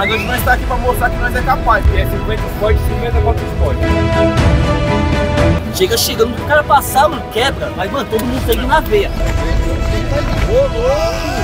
Mas hoje nós estamos aqui para mostrar que nós é capaz. Que é 50 esporte e 50 contra esporte. Chegando pro cara passar, mano, quebra. Mas, mano, todo mundo segue na veia. Ô, louco!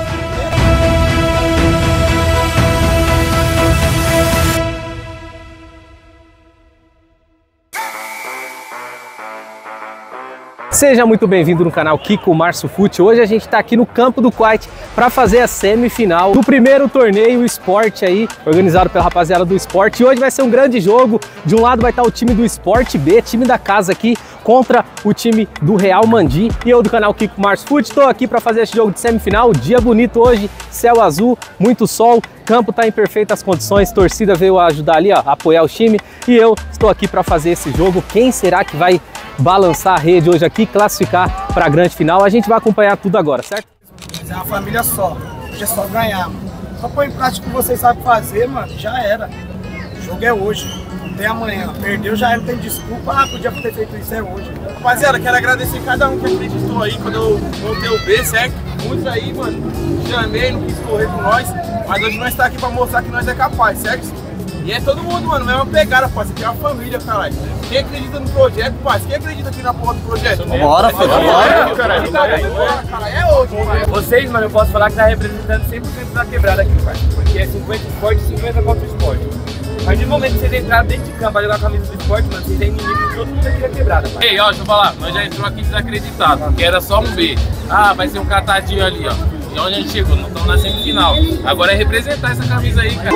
Seja muito bem-vindo no canal Kiko Março Fute. Hoje a gente está aqui no campo do Quite para fazer a semifinal do primeiro torneio esporte aí, organizado pela rapaziada do esporte. E hoje vai ser um grande jogo. De um lado vai estar o time do Esporte B, time da casa aqui, contra o time do Real Mandi. E eu do canal Kiko Março Fute estou aqui para fazer esse jogo de semifinal. Dia bonito hoje, céu azul, muito sol, campo está em perfeitas condições, torcida veio ajudar ali, ó, apoiar o time. E eu estou aqui para fazer esse jogo. Quem será que vai balançar a rede hoje aqui, classificar para a grande final? A gente vai acompanhar tudo agora, certo? É uma família só, hoje é só ganhar, mano. Só põe em prática o que vocês sabem fazer, mano, já era. O jogo é hoje, não tem amanhã. Perdeu, já era, não tem desculpa, podia ter feito isso, é hoje. Rapaziada, quero agradecer cada um que acreditou aí quando eu montei o B, certo? Muitos aí, mano, chamei, não quis correr com nós, mas hoje nós estamos aqui para mostrar que nós é capaz, certo? E é todo mundo, mano, mesma pegada, parceiro, que é uma família, caralho. Quem acredita no projeto, parceiro? Quem acredita aqui na porra do projeto? Bora, filho, bora! Caralho, é hoje, mano. Vocês, mano, eu posso falar que tá representando 100% da quebrada aqui, parceiro. Porque é 50 esporte e 50 contra esporte. A partir do momento que vocês entraram dentro de campo pra jogar a camisa do esporte, mano, vocês é inimigo de todo mundo aqui da quebrada, parceiro. Ei, ó, deixa eu falar, nós já entrou aqui desacreditado, que era só um B. Ah, vai ser um catadinho ali, ó. E onde a gente chegou? Não estamos na semifinal. Agora é representar essa camisa aí, cara.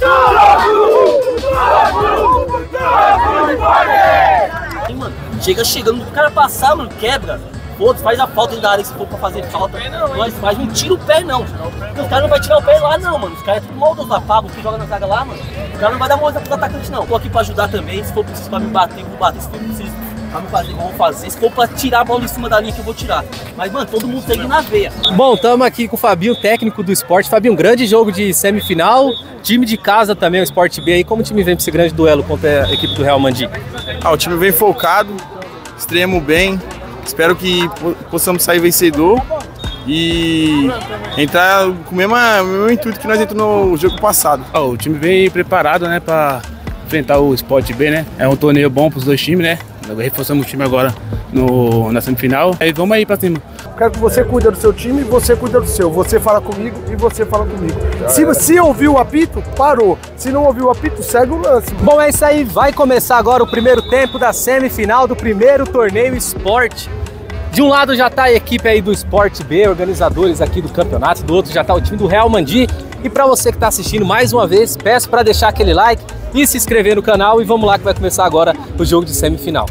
E, mano, chegando pro cara passar, mano, quebra. Pô, faz a falta da área se for pra fazer falta. Nós faz, não tira o pé, não. Os caras não vai tirar o pé lá, não, mano. Os caras é tudo maldoso, apagam, que joga na zaga lá, mano. O cara não vai dar moça pros atacantes, não. Tô aqui pra ajudar também. Se for preciso pra me bater, eu vou bater. Se for preciso pra me fazer, eu vou fazer. Se for pra tirar a bola em cima da linha, que eu vou tirar. Mas, mano, todo mundo segue na veia. Bom, estamos aqui com o Fabinho, técnico do esporte. Fabinho, um grande jogo de semifinal. Time de casa também, o Esporte B aí. Como o time vem pra esse grande duelo contra a equipe do Real Mandi? O time vem focado, extremo bem. Espero que possamos sair vencedor e entrar com o mesmo intuito que nós entramos no jogo passado. O time vem preparado, né, para enfrentar o Esporte B, né? É um torneio bom para os dois times, né? Reforçamos o time agora na semifinal. Aí vamos aí para cima. Quero que você cuide do seu time e você cuida do seu. Você fala comigo e você fala comigo. Se ouviu o apito, parou. Se não ouviu o apito, segue o lance. Bom, é isso aí. Vai começar agora o primeiro tempo da semifinal do primeiro torneio esporte. De um lado já está a equipe aí do Esporte B, organizadores aqui do campeonato. Do outro já está o time do Real Mandi. E para você que está assistindo mais uma vez, peço para deixar aquele like e se inscrever no canal. E vamos lá que vai começar agora o jogo de semifinal.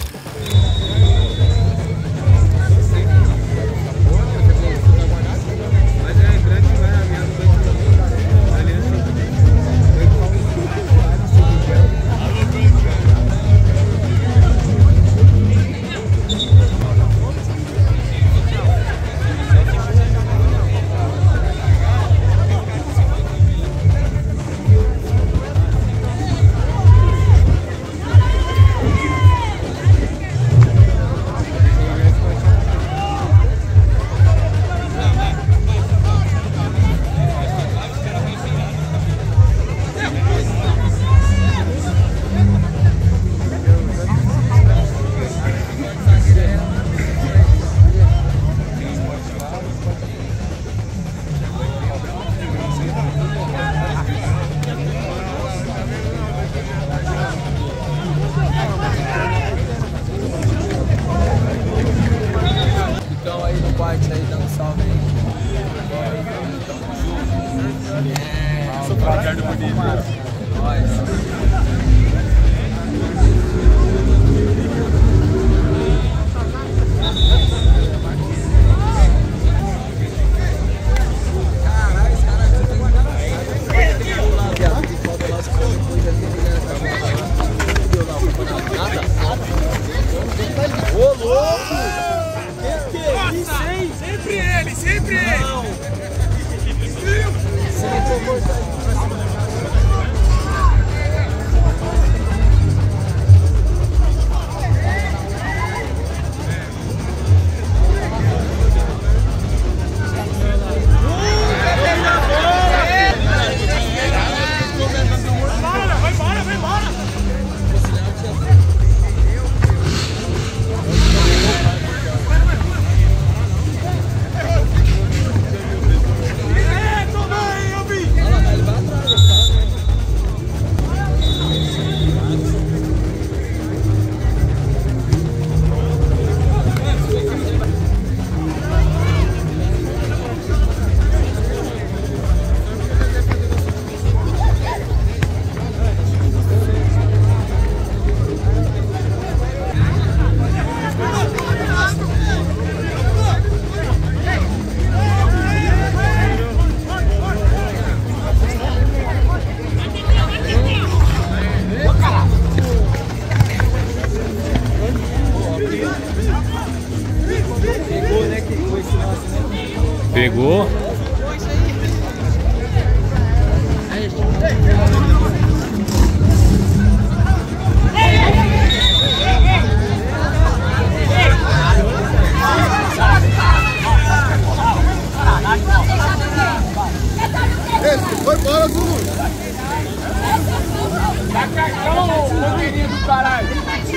Sempre ele! Macacão, blogueirinho do caralho.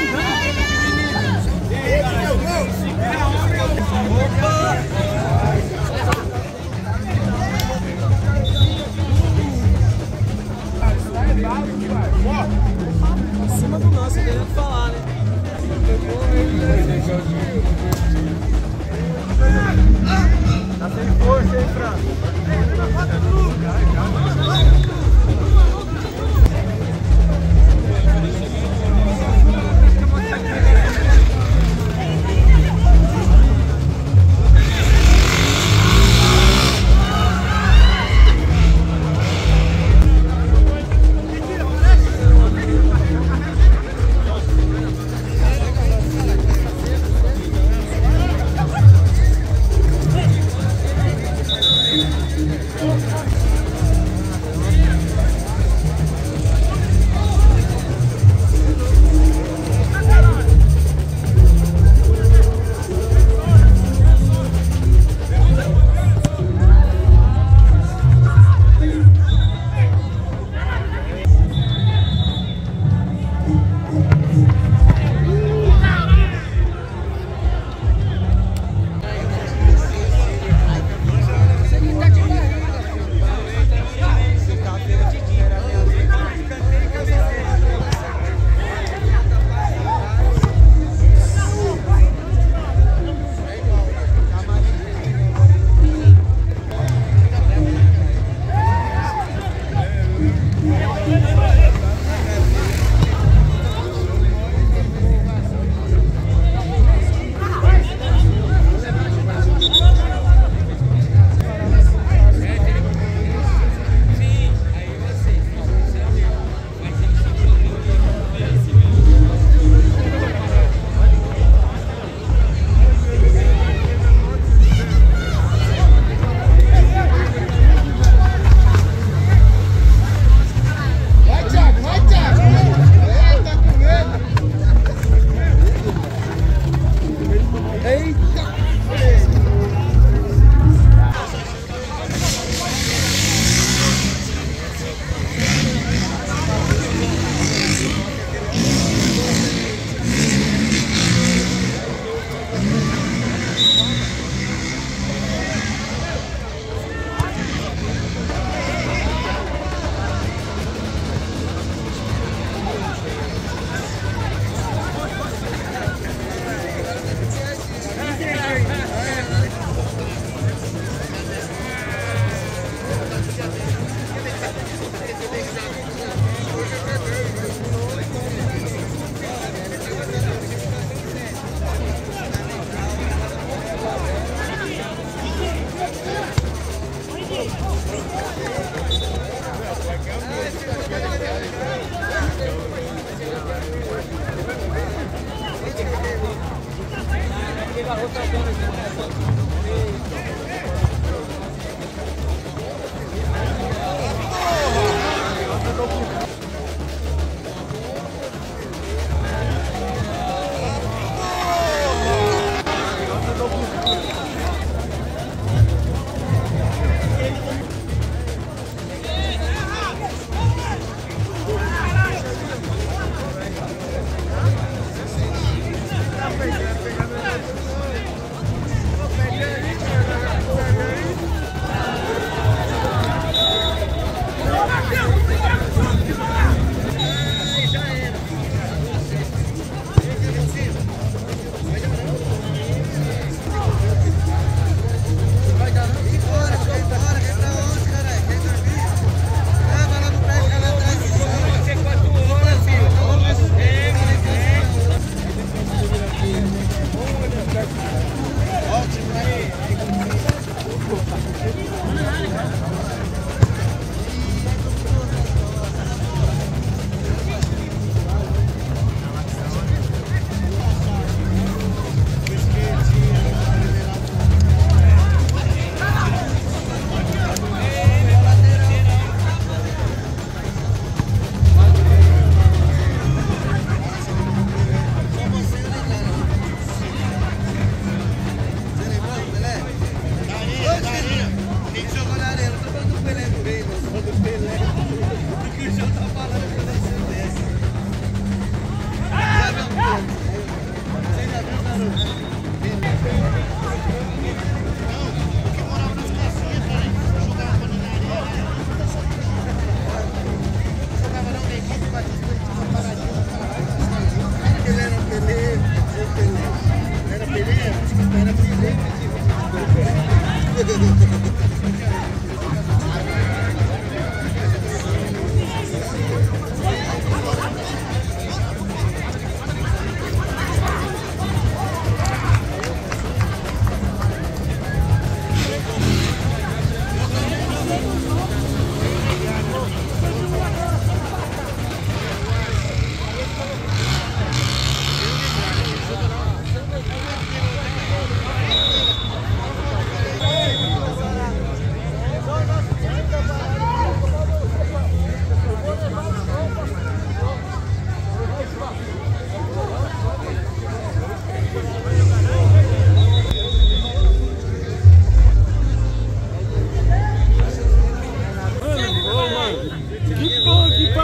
Em cima do nosso, querendo falar, né? Tá sem força, hein, Franco?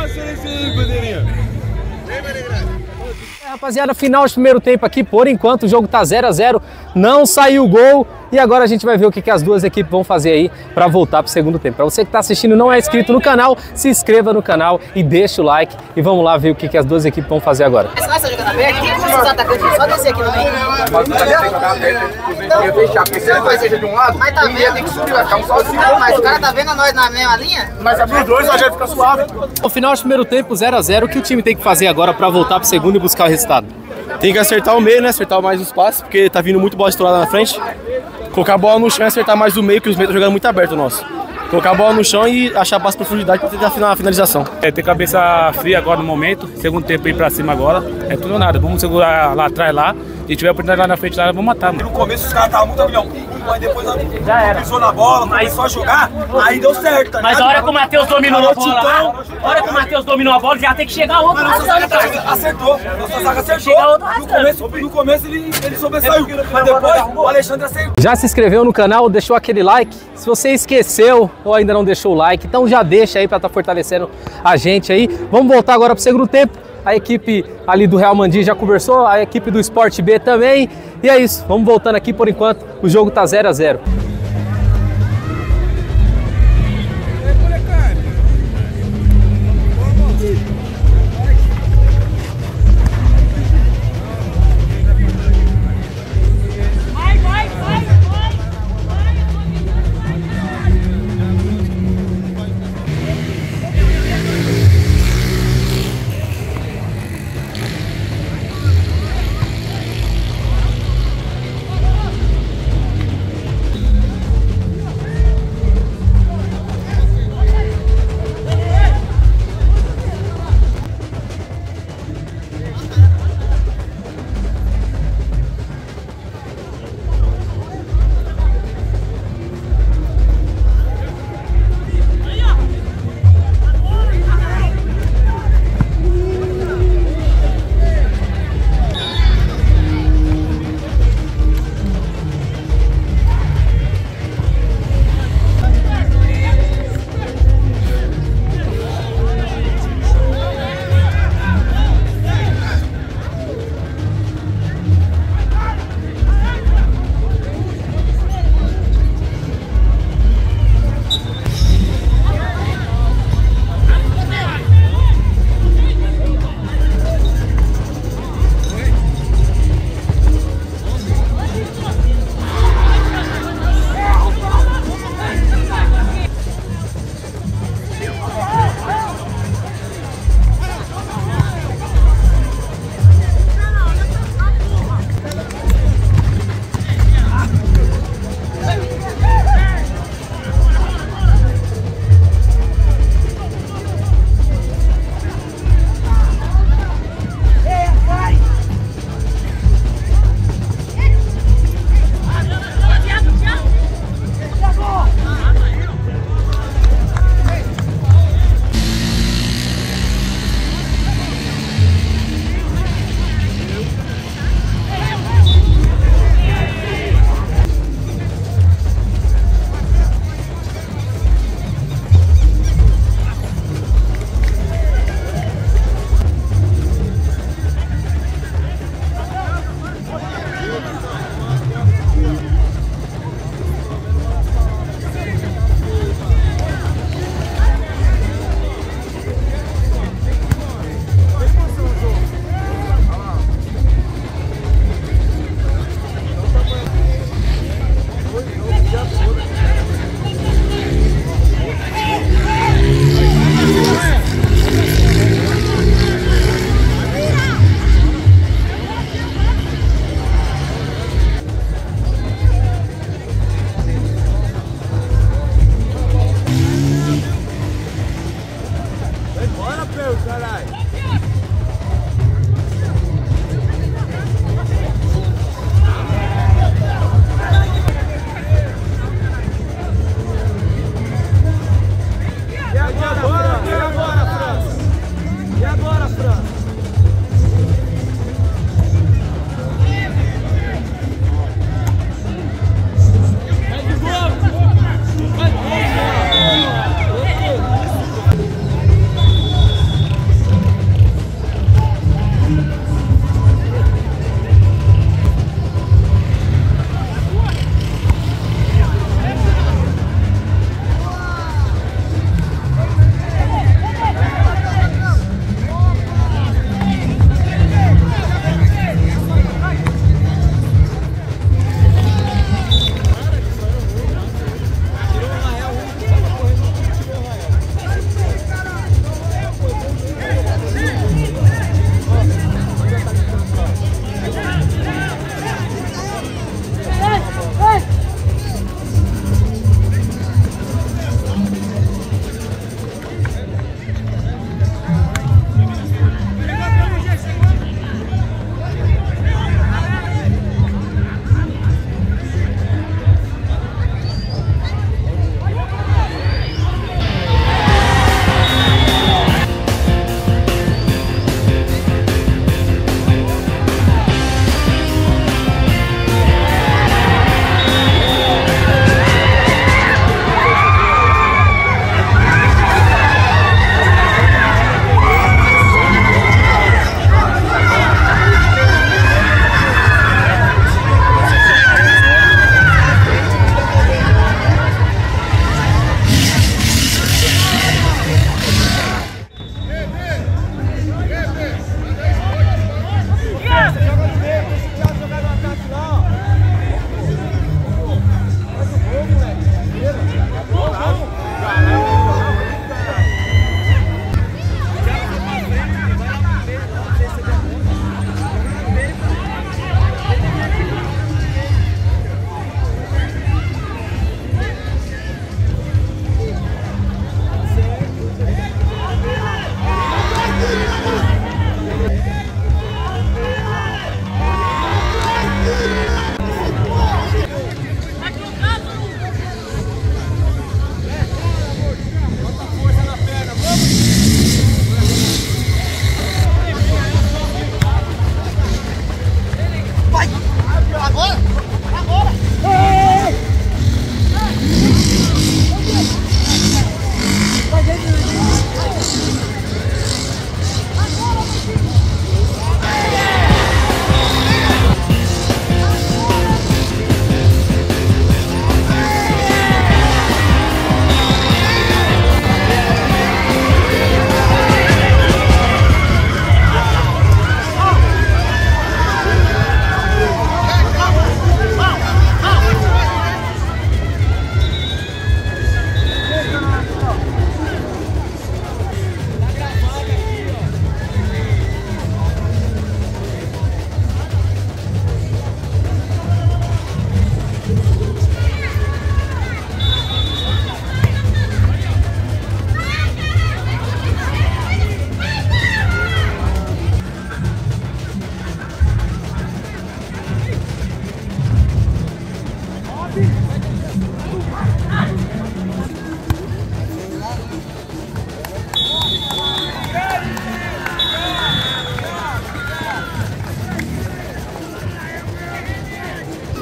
Rapaziada, final de primeiro tempo aqui, por enquanto o jogo tá 0 a 0, não saiu o gol e agora a gente vai ver o que as duas equipes vão fazer aí para voltar pro segundo tempo. Para você que tá assistindo e não é inscrito no canal, se inscreva no canal e deixa o like e vamos lá ver o que as duas equipes vão fazer agora. Você vai jogando aberto? Quem com os atacantes? Só descer aqui no meio. Mas não tem que jogar aberto, eu deixar, porque se ele vai seja de um lado, Mas tá vendo? tem que subir, vai ficar um sozinho. Mas o cara tá vendo nós na mesma linha? Mas abrir os dois, a gente fica suave. No final de primeiro tempo, 0 a 0, o que o time tem que fazer agora para voltar pro segundo e buscar o resultado? Tem que acertar o meio, né? Acertar mais os passes, porque tá vindo muito bola estourada na frente. Colocar a bola no chão e acertar mais o meio, que os meios estão jogando muito aberto o nosso. Colocar a bola no chão e achar passe de profundidade para tentar a finalização. Ter cabeça fria agora no momento, segundo tempo ir pra cima agora, é tudo ou nada. Vamos segurar lá atrás lá, e tiver a oportunidade lá na frente lá, vamos matar, mano. No começo os caras estavam muito milhão, mas depois já era. Pisou na bola, começou a jogar, aí deu certo, tá ligado? Mas a hora que o Matheus dominou a bola lá, a hora que o Matheus dominou a bola, já tem que chegar outro arrastando, cara. Acertou, nossa zaga acertou. No começo ele sobressaiu, mas depois o Alexandre acertou. Já se inscreveu no canal, deixou aquele like? Se você esqueceu ou ainda não deixou o like, então já deixa aí para estar fortalecendo a gente aí. Vamos voltar agora pro segundo tempo. A equipe ali do Real Mandi já conversou, a equipe do Sport B também. E é isso, vamos voltando aqui por enquanto, o jogo tá 0 a 0.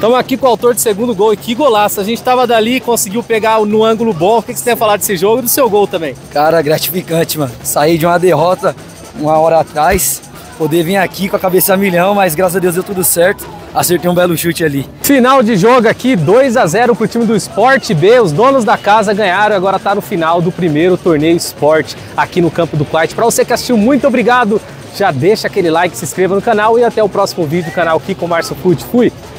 Estamos aqui com o autor do segundo gol e que golaço. A gente estava dali, conseguiu pegar no ângulo bom. O que você tem a falar desse jogo e do seu gol também? Cara, gratificante, mano. Saí de uma derrota uma hora atrás, poder vir aqui com a cabeça a milhão, mas graças a Deus deu tudo certo. Acertei um belo chute ali. Final de jogo aqui, 2-0 pro time do Sport B. Os donos da casa ganharam e agora tá no final do primeiro torneio Sport aqui no campo do Quite. Para você que assistiu, muito obrigado. Já deixa aquele like, se inscreva no canal e até o próximo vídeo do canal Kiko Márcio Fute. Fui!